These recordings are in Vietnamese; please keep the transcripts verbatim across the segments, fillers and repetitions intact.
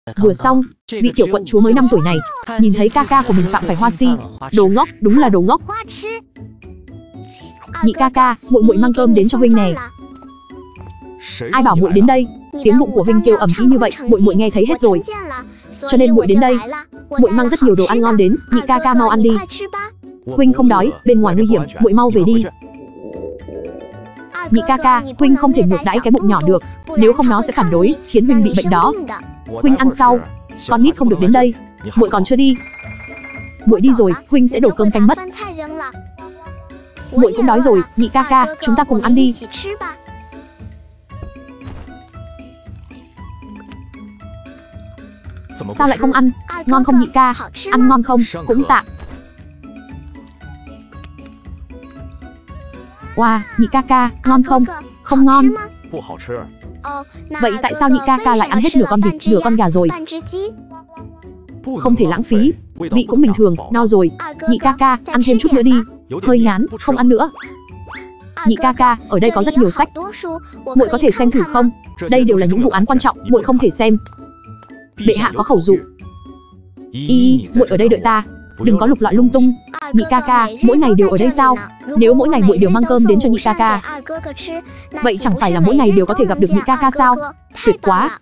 Vừa xong, vị tiểu quận chúa mới năm tuổi này, nhìn thấy ca ca của mình phạm phải hoa si, đồ ngốc, đúng là đồ ngốc. Nhị ca ca, muội muội mang cơm đến cho huynh nè. Ai bảo muội đến đây? Tiếng bụng của huynh kêu ầm ĩ như vậy, muội muội nghe thấy hết rồi. Cho nên muội đến đây. Muội mang rất nhiều đồ ăn ngon đến, nhị ca ca mau ăn đi. Huynh không đói, bên ngoài nguy hiểm, muội mau về đi. Nhị ca ca, huynh không thể ngược đãi cái bụng nhỏ được, nếu không nó sẽ phản đối, khiến huynh bị bệnh đó. Huynh ăn sau, con nít không được đến đây. Muội còn chưa đi. Muội đi rồi, huynh sẽ đổ cơm canh mất. Muội cũng đói rồi, nhị ca ca, chúng ta cùng ăn đi. Sao lại không ăn? Ngon không nhị ca? Ăn ngon không? Cũng tạm. Wow, nhị ca ca, ngon không? Không ngon. Vậy tại sao nhị ca ca lại ăn hết nửa con vịt, nửa con gà rồi? Không thể lãng phí. Vị cũng bình thường, no rồi. Nhị ca ca, ăn thêm chút nữa đi. Hơi ngán, không ăn nữa. Nhị ca ca, ở đây có rất nhiều sách. Muội có thể xem thử không? Đây đều là những vụ án quan trọng, muội không thể xem. Bệ hạ có khẩu dụ. Y, muội ở đây đợi ta, đừng có lục lọi lung tung. Nhị ca ca, mỗi ngày đều ở đây sao? Nếu mỗi ngày muội đều mang cơm đến cho nhị ca ca, vậy chẳng phải là mỗi ngày đều có thể gặp được nhị ca ca sao? Tuyệt quá.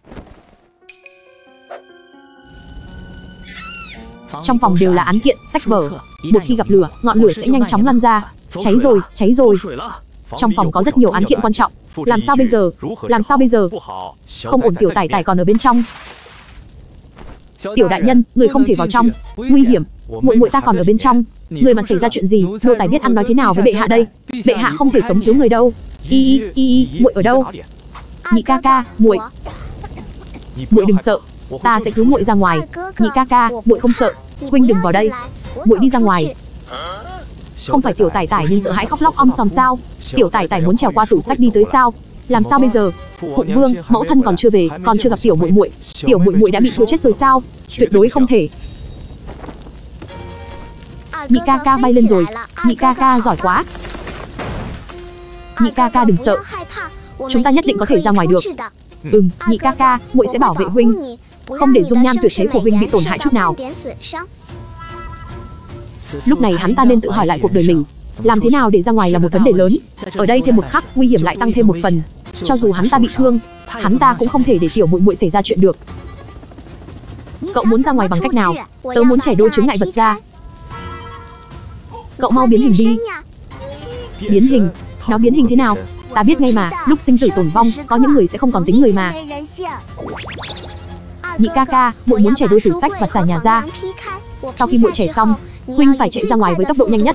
Trong phòng đều là án kiện, sách vở. Một khi gặp lửa, ngọn lửa sẽ nhanh chóng lan ra. Cháy rồi, cháy rồi. Trong phòng có rất nhiều án kiện quan trọng. Làm sao bây giờ? Làm sao bây giờ? Không ổn, tiểu tải tải còn ở bên trong. Tiểu đại nhân, người không thể vào trong, nguy hiểm. Muội muội ta còn ở bên trong. Người mà xảy ra chuyện gì, nô tài biết ăn nói thế nào với bệ hạ đây. Bệ hạ không thể sống cứu người đâu. Y y y, muội ở đâu? Nhị ca ca, muội. Muội đừng sợ, ta sẽ cứu muội ra ngoài. Nhị ca ca, muội không sợ. Huynh đừng vào đây. Muội đi ra ngoài. Không phải tiểu tải tải nên sợ hãi khóc lóc om sòm sao? Tiểu tải tải muốn trèo qua tủ sách đi tới sao? Làm sao bây giờ? Phụng vương, mẫu thân còn chưa về, còn chưa gặp tiểu muội muội. Tiểu muội muội đã bị thua chết rồi sao? Tuyệt đối không thể. Nhị ca ca bay lên rồi. Nhị ca ca giỏi quá. Nhị ca ca đừng sợ, chúng ta nhất định có thể ra ngoài được. Ừm, nhị ca ca, muội sẽ bảo vệ huynh, không để dung nhan tuyệt thế của huynh bị tổn hại chút nào. Lúc này hắn ta nên tự hỏi lại cuộc đời mình. Làm thế nào để ra ngoài là một vấn đề lớn. Ở đây thêm một khắc, nguy hiểm lại tăng thêm một phần. Cho dù hắn ta bị thương, hắn ta cũng không thể để tiểu muội muội xảy ra chuyện được. Cậu muốn ra ngoài bằng cách nào? Tớ muốn chẻ đôi chướng ngại vật ra. Cậu mau biến hình đi. Biến hình? Nó biến hình thế nào? Ta biết ngay mà, lúc sinh tử tồn vong, có những người sẽ không còn tính người mà. Nhị ca ca, muội muốn chẻ đôi tủ sách và xả nhà ra. Sau khi muội chẻ xong, huynh phải chạy ra ngoài với tốc độ nhanh nhất.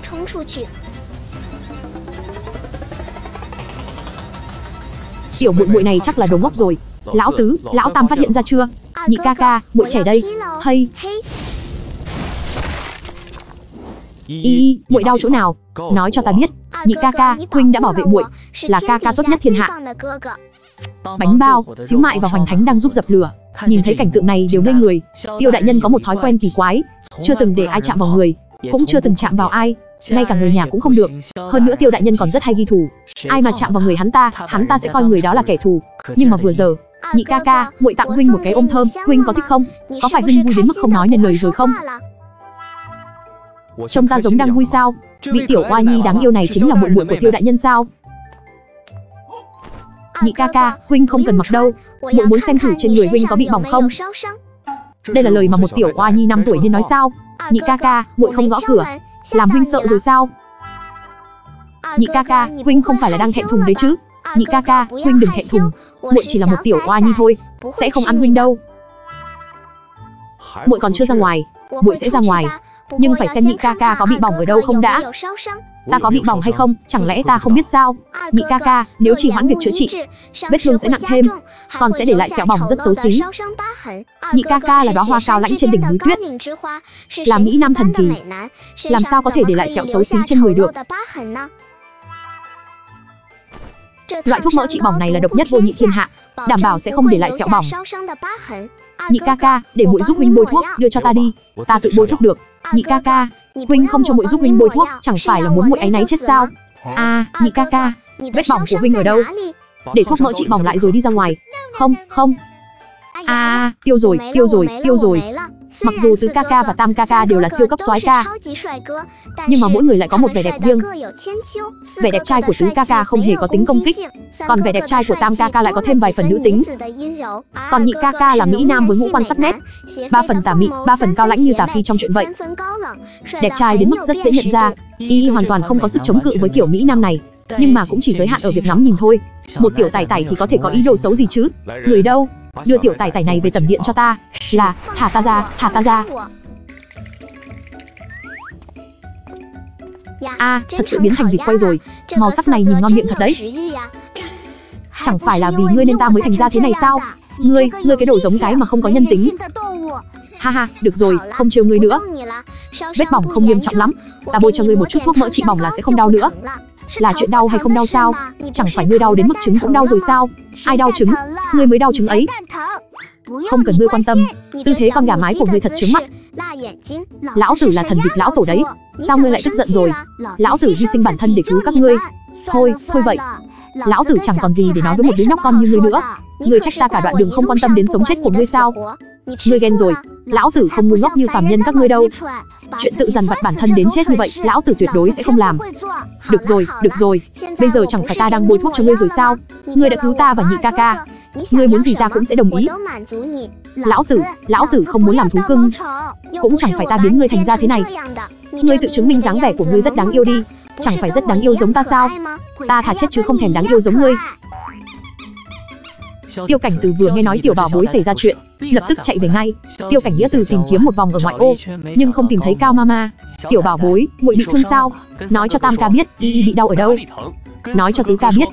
Tiểu muội muội này chắc là đồ ngốc rồi. Lão tứ, lão tam phát hiện ra chưa? Nhị ca ca, muội chẻ đây. Hay. Y y, muội đau chỗ nào? Nói cho ta biết. Nhị ca ca, huynh đã bảo vệ muội, là ca ca tốt nhất thiên hạ. Bánh bao, xíu mại và hoành thánh đang giúp dập lửa. Nhìn thấy cảnh tượng này đều ngây người. Tiêu đại nhân có một thói quen kỳ quái, chưa từng để ai chạm vào người, cũng chưa từng chạm vào ai, ngay cả người nhà cũng không được. Hơn nữa Tiêu đại nhân còn rất hay ghi thù, ai mà chạm vào người hắn ta, hắn ta sẽ coi người đó là kẻ thù. Nhưng mà vừa giờ, nhị ca ca, muội tặng huynh một cái ôm thơm, huynh có thích không? Có phải huynh vui đến mức không nói nên lời rồi không? Trông ta giống đang vui sao? Vị tiểu oa nhi đáng yêu này chính là muội muội của Tiêu đại nhân sao? Nhị ca ca, huynh không cần mặc đâu, muội muốn xem thử trên người huynh có bị bỏng không. Đây là lời mà một tiểu oa nhi năm tuổi nên nói sao? Nhị ca ca, muội không gõ cửa, làm huynh sợ rồi sao? Nhị ca ca, huynh không phải là đang thẹn thùng đấy chứ? Nhị ca ca, huynh đừng thẹn thùng, muội chỉ là một tiểu oa nhi thôi, sẽ không ăn huynh đâu. Muội còn chưa ra ngoài, muội sẽ ra ngoài, nhưng phải xem nhị ca ca có bị bỏng ở đâu không đã. Ta có bị bỏng hay không, chẳng lẽ ta không biết sao? Nhị ca ca, nếu trì hoãn việc chữa trị, vết thương sẽ nặng thêm, còn sẽ để lại sẹo bỏng rất xấu xí. Nhị ca ca là đóa hoa cao lãnh trên đỉnh núi tuyết, là mỹ nam thần kỳ, làm sao có thể để lại sẹo xấu xí trên người được? Loại thuốc mỡ trị bỏng này là độc nhất vô nhị thiên hạ, đảm bảo sẽ không để lại sẹo bỏng. Nhị ca ca, để muội giúp huynh bôi thuốc, đưa cho ta đi, ta tự bôi thuốc được. Nhị ca ca, huynh không cho muội giúp huynh bôi thuốc, chẳng phải là muốn muội áy náy chết sao? À, nhị ca ca, vết bỏng của huynh ở đâu? Để thuốc mỡ trị bỏng lại rồi đi ra ngoài. Không, không. À, tiêu rồi, tiêu rồi, tiêu rồi. Mặc dù Tứ ca ca và Tam ca ca đều là siêu cấp soái ca, nhưng mà mỗi người lại có một vẻ đẹp riêng. Vẻ đẹp trai của Tứ ca ca không hề có tính công kích, còn vẻ đẹp trai của Tam ca ca lại có thêm vài phần nữ tính. Còn Nhị ca ca là mỹ nam với ngũ quan sắc nét, ba phần tà mị, ba phần cao lãnh như Tà Phi trong chuyện vậy. Đẹp trai đến mức rất dễ nhận ra, y hoàn toàn không có sức chống cự với kiểu mỹ nam này, nhưng mà cũng chỉ giới hạn ở việc ngắm nhìn thôi. Một tiểu tài tài thì có thể có ý đồ xấu gì chứ? Người đâu? Đưa tiểu tài tài này về tầm điện cho ta. Là, thả ta ra, thả ta ra. À, thật sự biến thành vịt quay rồi. Màu sắc này nhìn ngon miệng thật đấy. Chẳng phải là vì ngươi nên ta mới thành ra thế này sao? Ngươi, ngươi cái đồ giống cái mà không có nhân tính. Ha ha, được rồi, không trêu ngươi nữa. Vết bỏng không nghiêm trọng lắm, ta bôi cho ngươi một chút thuốc mỡ trị bỏng là sẽ không đau nữa. Là chuyện đau hay không đau sao? Chẳng phải ngươi đau đến mức trứng cũng đau rồi sao? Ai đau trứng? Ngươi mới đau trứng ấy. Không cần ngươi quan tâm, tư thế con gà mái của ngươi thật trứng mắt. Lão tử là thần vịt lão tổ đấy, sao ngươi lại tức giận rồi? Lão tử hy sinh bản thân để cứu các ngươi. Thôi, thôi vậy. Lão tử chẳng còn gì để nói với một đứa nhóc con như ngươi nữa. Ngươi trách ta cả đoạn đường không quan tâm đến sống chết của ngươi sao? Ngươi ghen rồi, lão tử không ngu ngốc như phàm nhân các ngươi đâu. Chuyện tự dằn vặt bản thân đến chết như vậy, lão tử tuyệt đối sẽ không làm. Được rồi, được rồi, bây giờ chẳng phải ta đang bôi thuốc cho ngươi rồi sao? Ngươi đã cứu ta và Nhị ca ca, ngươi muốn gì ta cũng sẽ đồng ý. Lão tử, lão tử không muốn làm thú cưng, cũng chẳng phải ta biến ngươi thành ra thế này. Ngươi tự chứng minh dáng vẻ của ngươi rất đáng yêu đi, chẳng phải rất đáng yêu giống ta sao? Ta thà chết chứ không thèm đáng yêu giống ngươi. Tiêu Cảnh Từ vừa nghe nói tiểu bảo bối xảy ra chuyện, lập tức chạy về ngay. Tiêu Cảnh Nghĩa Từ tìm kiếm một vòng ở ngoại ô, nhưng không tìm thấy Cao Mama. Tiểu bảo bối, muội bị thương sao? Nói cho Tam ca biết, y y bị đau ở đâu? Nói cho Tứ ca biết.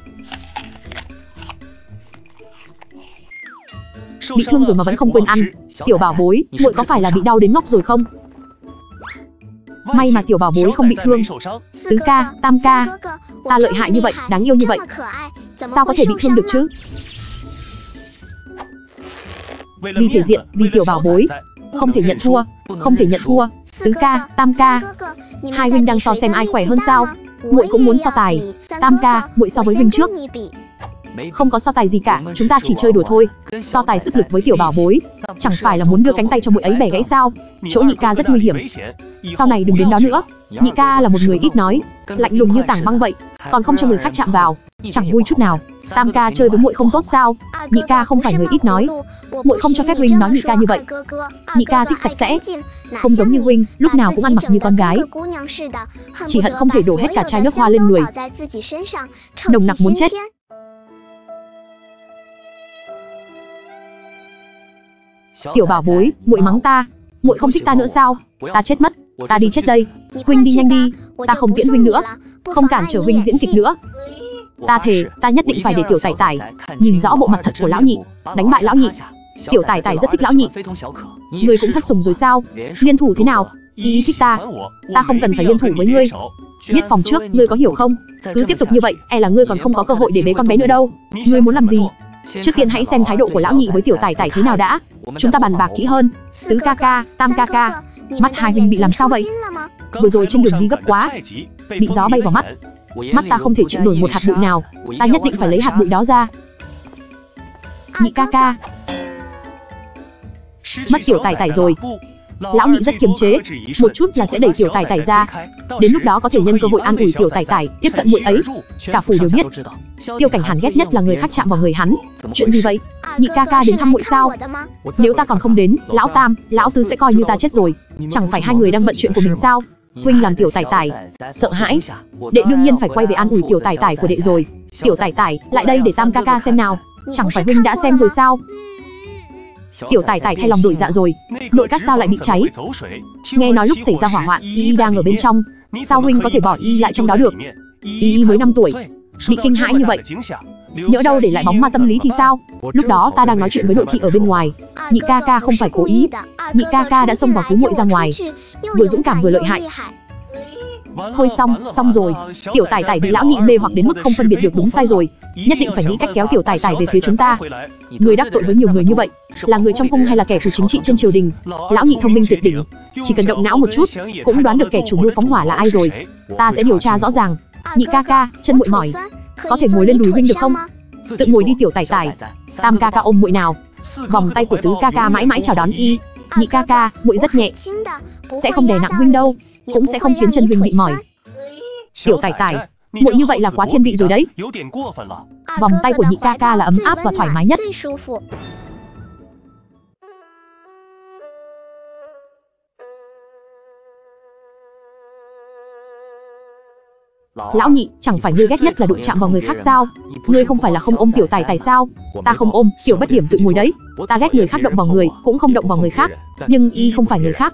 Bị thương rồi mà vẫn không quên ăn. Tiểu bảo bối, muội có phải là bị đau đến ngốc rồi không? May mà tiểu bảo bối không bị thương. Tứ ca, Tam ca, ta lợi hại như vậy, đáng yêu như vậy, sao có thể bị thương được chứ? Vì thể diện, vì tiểu bảo bối, không thể nhận thua, không thể nhận thua. Tứ ca, Tam ca, hai huynh đang so xem ai khỏe hơn sao? Muội cũng muốn so tài. Tam ca, muội so với huynh trước. Không có so tài gì cả, chúng ta chỉ chơi đùa thôi. So tài sức lực với tiểu bảo bối, chẳng phải là muốn đưa cánh tay cho muội ấy bẻ gãy sao? Chỗ Nhị ca rất nguy hiểm, sau này đừng đến đó nữa. Nhị ca là một người ít nói, lạnh lùng như tảng băng vậy, còn không cho người khác chạm vào, chẳng vui chút nào. Tam ca chơi với muội không tốt sao? Nhị ca không phải người ít nói, muội không cho phép huynh nói Nhị ca như vậy. Nhị ca thích sạch sẽ, không giống như huynh, lúc nào cũng ăn mặc như con gái, chỉ hận không thể đổ hết cả chai nước hoa lên người, nồng nặc muốn chết. Tiểu bảo bối, muội mắng ta, muội không thích ta nữa sao? Ta chết mất, ta đi chết đây. Huynh đi nhanh đi, ta không tiễn huynh nữa, không cản trở huynh diễn kịch nữa. Ta thề, ta nhất định phải để tiểu Tải Tải nhìn rõ bộ mặt thật của lão Nhị, đánh bại lão Nhị. Tiểu Tải Tải rất thích lão Nhị. Ngươi cũng thất sủng rồi sao? Liên thủ thế nào? Ý thích ta, ta không cần phải liên thủ với ngươi. Biết phòng trước, ngươi có hiểu không? Cứ tiếp tục như vậy, e là ngươi còn không có cơ hội để bế con bé nữa đâu. Ngươi muốn làm gì? Trước tiên hãy xem thái độ của lão Nhị với tiểu Tải Tải thế nào đã, chúng ta bàn bạc kỹ hơn. Tứ ca ca, Tam ca ca, mắt hai huynh bị làm sao vậy? Vừa rồi trên đường đi gấp quá, bị gió bay vào mắt, mắt ta không thể chịu nổi một hạt bụi nào, ta nhất định phải lấy hạt bụi đó ra. Nhị ca ca, mất tiểu Tải Tải rồi. Lão Nhị rất kiềm chế, một chút là sẽ đẩy tiểu Tải Tải ra, đến lúc đó có thể nhân cơ hội an ủi tiểu Tải Tải, tiếp cận muội ấy. Cả phủ đều biết, Tiêu Cảnh Hàn ghét nhất là người khác chạm vào người hắn. Chuyện gì vậy? Nhị ca ca đến thăm muội sao? Nếu ta còn không đến, lão Tam, lão Tứ sẽ coi như ta chết rồi. Chẳng phải hai người đang bận chuyện của mình sao? Huynh làm tiểu Tải Tải sợ hãi, đệ đương nhiên phải quay về an ủi tiểu Tải Tải của đệ rồi. Tiểu Tải Tải, lại đây để Tam ca ca xem nào. Chẳng phải huynh đã xem rồi sao? Tiểu Tải Tải thay lòng đổi dạ rồi, nội các sao lại bị cháy? Nghe nói lúc xảy ra hỏa hoạn, y y đang ở bên trong, sao huynh có thể bỏ y lại trong đó được? Y y mới năm tuổi, bị kinh hãi như vậy, nhỡ đâu để lại bóng ma tâm lý thì sao? Lúc đó ta đang nói chuyện với nội thị ở bên ngoài, Nhị ca ca không phải cố ý, Nhị ca ca đã xông vào cứu muội ra ngoài, vừa dũng cảm vừa lợi hại. Thôi xong, xong rồi, tiểu Tải Tải bị lão Nhị mê hoặc đến mức không phân biệt được đúng sai rồi, nhất định phải nghĩ cách kéo tiểu Tải Tải về phía chúng ta. Người đắc tội với nhiều người như vậy, là người trong cung hay là kẻ thù chính trị trên triều đình? Lão Nhị thông minh tuyệt đỉnh, chỉ cần động não một chút, cũng đoán được kẻ chủ mưu phóng hỏa là ai rồi. Ta sẽ điều tra rõ ràng. Nhị ca ca, chân muội mỏi, có thể ngồi lên đùi huynh được không? Tự ngồi đi tiểu Tải Tải. Tam ca ca ôm muội nào. Vòng tay của tứ ca ca mãi mãi chào đón y. Nhị ca ca, muội rất nhẹ, sẽ không đè nặng huynh đâu, cũng sẽ không khiến chân huynh bị mỏi. Tiểu Tải Tải, muội như vậy là quá thiên vị rồi đấy. Vòng tay của nhị ca ca là ấm áp và thoải mái nhất. Lão nhị, chẳng phải ngươi ghét nhất là đụng chạm vào người khác sao? Ngươi không phải là không ôm tiểu Tải Tải sao? Ta không ôm, tiểu bất điểm tự ngồi đấy. Ta ghét người khác động vào người, cũng không động vào người khác. Nhưng y không phải người khác.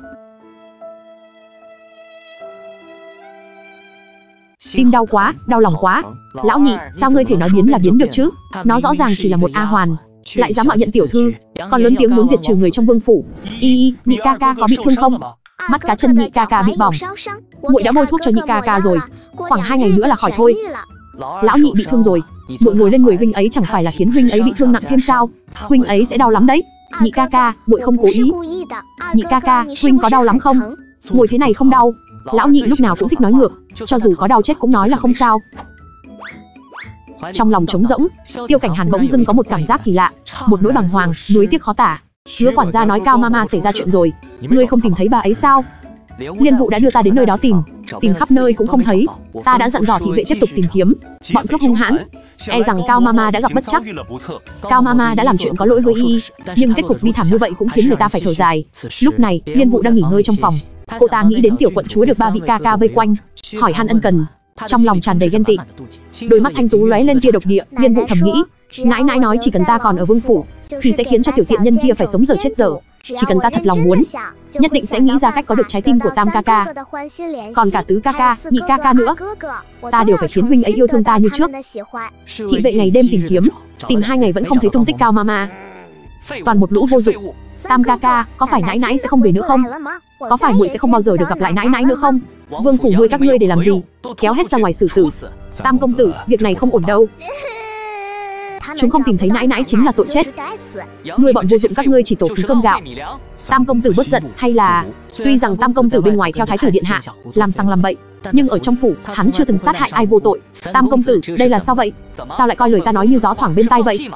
Tim đau quá, đau lòng quá. Lão nhị, sao ngươi thể nói biến là biến được chứ? Nó rõ ràng chỉ là một A hoàn, lại dám mạo nhận tiểu thư, còn lớn tiếng muốn diệt trừ người trong vương phủ. Y, nhị ca ca có bị thương không? Mắt cá chân nhị ca ca bị bỏng. Muội đã bôi thuốc cho nhị ca ca rồi, khoảng hai ngày nữa là khỏi thôi. Lão nhị bị thương rồi, muội ngồi lên người huynh ấy chẳng phải là khiến huynh ấy bị thương nặng thêm sao? Huynh ấy sẽ đau lắm đấy. Nhị ca ca, muội không cố ý. Nhị ca ca, huynh có đau lắm không? Ngồi thế này không đau. Lão nhị lúc nào cũng thích nói ngược, cho dù có đau chết cũng nói là không sao. Trong lòng trống rỗng, Tiêu Cảnh Hàn bỗng dưng có một cảm giác kỳ lạ, một nỗi bàng hoàng, nuối tiếc khó tả. Hứa quản gia nói Cao Mama xảy ra chuyện rồi, ngươi không tìm thấy bà ấy sao? Liên vụ đã đưa ta đến nơi đó tìm, tìm khắp nơi cũng không thấy. Ta đã dặn dò thị vệ tiếp tục tìm kiếm. Bọn cướp hung hãn, e rằng Cao Mama đã gặp bất trắc. Cao Mama đã làm chuyện có lỗi với y, nhưng kết cục bi thảm như vậy cũng khiến người ta phải thở dài. Lúc này, Liên vụ đang nghỉ ngơi trong phòng. Cô ta nghĩ đến tiểu quận chúa được ba vị ca ca vây quanh, hỏi han ân cần, trong lòng tràn đầy ghen tị. Đôi mắt thanh tú lóe lên tia độc địa. Liên vụ thầm nghĩ, nãi nãi nói chỉ cần ta còn ở vương phủ thì sẽ khiến cho tiểu tiện nhân kia phải sống dở chết dở. Chỉ cần ta thật lòng muốn, nhất định sẽ nghĩ ra cách có được trái tim của Tam ca ca, còn cả tứ ca ca, nhị ca ca nữa. Ta đều phải khiến huynh ấy yêu thương ta như trước. Thị vệ ngày đêm tìm kiếm, tìm hai ngày vẫn không thấy tung tích Cao Mama. Toàn một lũ vô dụng. Tam ca ca, có phải nãi nãi sẽ không về nữa không? Có phải muội sẽ không bao giờ được gặp lại nãi nãi nữa không? Vương phủ nuôi các ngươi để làm gì? Kéo hết ra ngoài xử tử. Tam công tử, việc này không ổn đâu. Chúng không tìm thấy nãi nãi chính là tội chết. Nuôi bọn vô dụng các ngươi chỉ tổ phí cơm gạo. Tam công tử bớt giận, hay là tuy rằng Tam công tử bên ngoài theo thái tử điện hạ làm sằng làm bậy, nhưng ở trong phủ hắn chưa từng sát hại ai vô tội. Tam công tử, đây là sao vậy? Sao lại coi lời ta nói như gió thoảng bên tai vậy?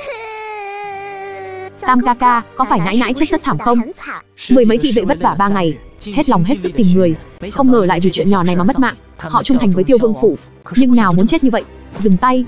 Tam ca ca, có phải nãi nãi chết rất thảm không? Mười mấy thị vệ vất vả ba ngày, hết lòng hết sức tìm người, không ngờ lại vì chuyện nhỏ này mà mất mạng. Họ trung thành với Tiêu vương phủ, nhưng nào muốn chết như vậy. Dừng tay.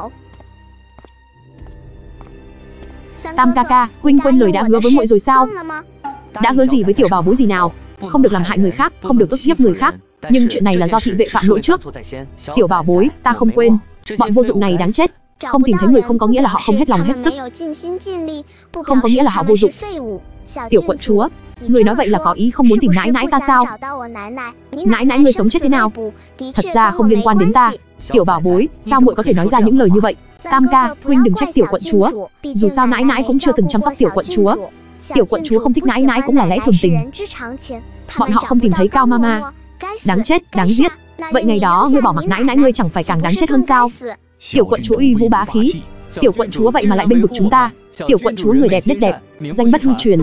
Tam ca ca, huynh quên lời đã hứa với muội rồi sao? Đã hứa gì với tiểu bảo bối gì nào? Không được làm hại người khác, không được ức hiếp người khác. Nhưng chuyện này là do thị vệ phạm lỗi trước. Tiểu bảo bối, ta không quên. Bọn vô dụng này đáng chết. Không tìm thấy người không có nghĩa là họ không hết lòng hết sức, không có nghĩa là họ vô dụng. Tiểu quận chúa, người nói vậy là có ý không muốn tìm nãi nãi ta sao? Nãi nãi người sống chết thế nào? Thật ra không liên quan đến ta. Tiểu bảo bối, sao muội có thể nói ra những lời như vậy? Tam ca, huynh đừng trách tiểu quận chúa. Dù sao nãi nãi cũng chưa từng chăm sóc tiểu quận chúa. Tiểu quận chúa không thích nãi nãi cũng là lẽ thường tình. Bọn họ không tìm thấy Cao Mama. Đáng chết, đáng giết. Vậy ngày đó ngươi bỏ mặc nãi nãi ngươi chẳng phải càng đáng chết hơn sao? Tiểu quận chúa uy vũ bá khí. Tiểu quận chúa vậy mà lại bênh vực chúng ta. Tiểu quận chúa người đẹp nét đẹp, danh bất hư truyền.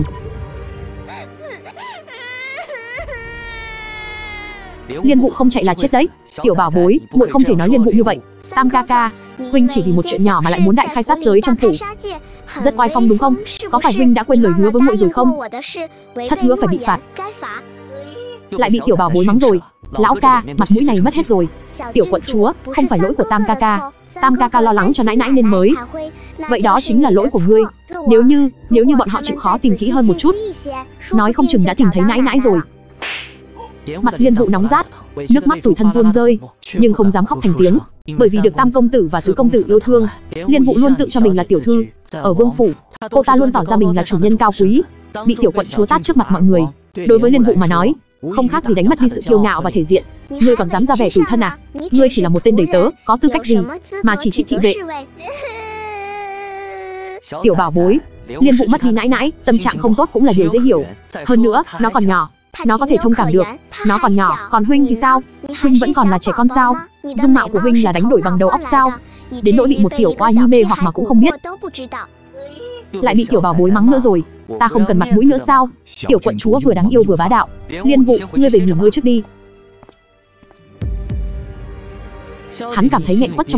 Liên vụ không chạy là chết đấy. Tiểu bảo bối, muội không thể nói liên vụ như vậy. Tam ca ca, huynh chỉ vì một chuyện nhỏ mà lại muốn đại khai sát giới trong phủ, rất oai phong đúng không? Có phải huynh đã quên lời hứa với muội rồi không? Thất hứa phải bị phạt. Lại bị tiểu bảo bối mắng rồi. Lão ca, mặt mũi này mất hết rồi. Tiểu quận chúa, không phải lỗi của Tam ca ca. Tam ca ca lo lắng cho nãi nãi nên mới. Vậy đó chính là lỗi của ngươi. Nếu như, nếu như bọn họ chịu khó tìm kỹ hơn một chút, nói không chừng đã tìm thấy nãi nãi rồi. Mặt Liên vụ nóng rát, nước mắt tủi thân tuôn rơi, nhưng không dám khóc thành tiếng, bởi vì được Tam công tử và tứ công tử yêu thương. Liên vụ luôn tự cho mình là tiểu thư. Ở vương phủ, cô ta luôn tỏ ra mình là chủ nhân cao quý. Bị tiểu quận chúa tát trước mặt mọi người, đối với Liên vụ mà nói, không khác gì đánh mất đi sự kiêu ngạo và thể diện. Ngươi còn dám ra vẻ tủi thân à? Ngươi chỉ là một tên đầy tớ, có tư cách gì mà chỉ trích thị vệ? Tiểu bảo bối, Liên vụ mất đi nãi nãi, tâm trạng không tốt cũng là điều dễ hiểu. Hơn nữa, nó còn nhỏ, nó có thể thông cảm được. Nó còn nhỏ, còn huynh thì sao? Huynh vẫn còn là trẻ con sao? Dung mạo của huynh là đánh đổi bằng đầu óc sao? Đến nỗi bị một tiểu oai nhi mê hoặc mà cũng không biết. Lại bị tiểu bảo bối mắng nữa rồi. Ta không cần mặt mũi nữa sao? Tiểu quận chúa vừa đáng yêu vừa bá đạo. Liên vụ, ngươi về nghỉ ngơi trước đi. Hắn cảm thấy nghẹn quất trong lòng,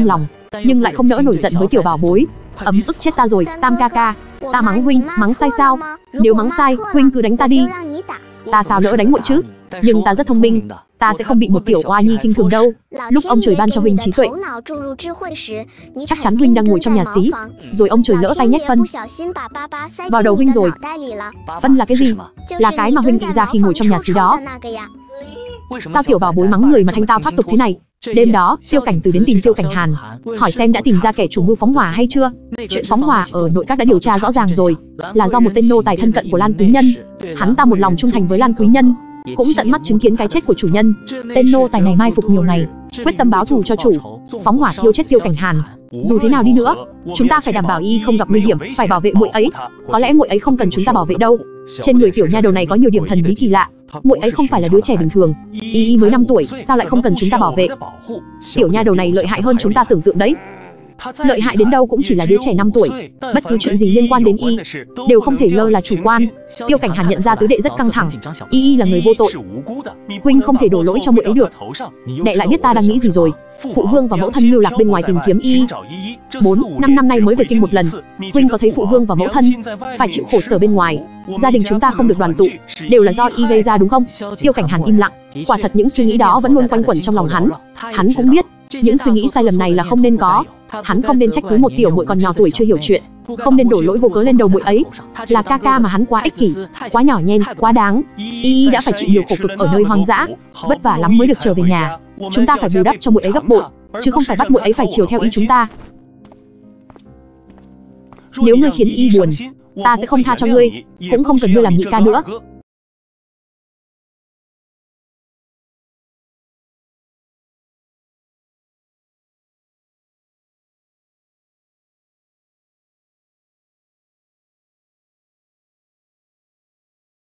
nhưng lại không nỡ nổi giận với tiểu bảo bối. Ấm ức chết ta rồi, Tam ca ca. Ta mắng huynh, mắng sai sao? Nếu mắng sai, huynh cứ đánh ta đi. Ta sao nỡ đánh muội chứ? Nhưng ta rất thông minh, ta sẽ không bị một tiểu oa nhi khinh thường đâu. Lúc ông trời ban cho huynh trí tuệ, chắc chắn huynh đang ngồi trong nhà xí, rồi ông trời lỡ tay nhét phân vào đầu huynh rồi. Phân là cái gì? Là cái mà huynh nghĩ ra khi ngồi trong nhà xí đó. Sao tiểu bảo bối mắng người mà thanh tao thoát tục thế này? Đêm đó, Tiêu Cảnh Từ đến tìm Tiêu Cảnh Hàn, hỏi xem đã tìm ra kẻ chủ mưu phóng hỏa hay chưa. Chuyện phóng hỏa ở nội các đã điều tra rõ ràng rồi, là do một tên nô tài thân cận của Lan Quý Nhân. Hắn ta một lòng trung thành với Lan Quý Nhân, cũng tận mắt chứng kiến cái chết của chủ nhân. Tên nô tài này mai phục nhiều ngày, quyết tâm báo thù cho chủ, phóng hỏa thiêu chết Tiêu Cảnh Hàn. Dù thế nào đi nữa, chúng ta phải đảm bảo y không gặp nguy hiểm, phải bảo vệ muội ấy. Có lẽ muội ấy không cần chúng ta bảo vệ đâu. Trên người tiểu nha đầu này có nhiều điểm thần bí kỳ lạ. Muội ấy không phải là đứa trẻ bình thường, y y mới năm tuổi, sao lại không cần chúng ta bảo vệ? Tiểu nha đầu này lợi hại hơn chúng ta tưởng tượng đấy. Lợi hại đến đâu cũng chỉ là đứa trẻ năm tuổi, bất cứ chuyện gì liên quan đến y đều không thể lơ là chủ quan. Tiêu Cảnh Hàn nhận ra tứ đệ rất căng thẳng, y y là người vô tội, huynh không thể đổ lỗi cho muội ấy được. Đệ lại biết ta đang nghĩ gì rồi. Phụ vương và mẫu thân lưu lạc bên ngoài tìm kiếm y bốn năm năm nay mới về kinh một lần. Huynh có thấy phụ vương và mẫu thân phải chịu khổ sở bên ngoài, gia đình chúng ta không được đoàn tụ, đều là do y gây ra đúng không? Tiêu Cảnh Hàn im lặng, quả thật những suy nghĩ đó vẫn luôn quanh quẩn trong lòng hắn. Hắn cũng biết những suy nghĩ sai lầm này là không nên có. Hắn không nên trách cứ một tiểu muội còn nhỏ tuổi chưa hiểu chuyện, không nên đổ lỗi vô cớ lên đầu muội ấy. Là ca ca mà hắn quá ích kỷ, quá nhỏ nhen, quá đáng. Y đã phải chịu nhiều khổ cực ở nơi hoang dã, vất vả lắm mới được trở về nhà. Chúng ta phải bù đắp cho muội ấy gấp bội, chứ không phải bắt muội ấy phải chiều theo ý chúng ta. Nếu ngươi khiến y buồn, ta sẽ không tha cho ngươi, cũng không cần ngươi làm nhị ca nữa.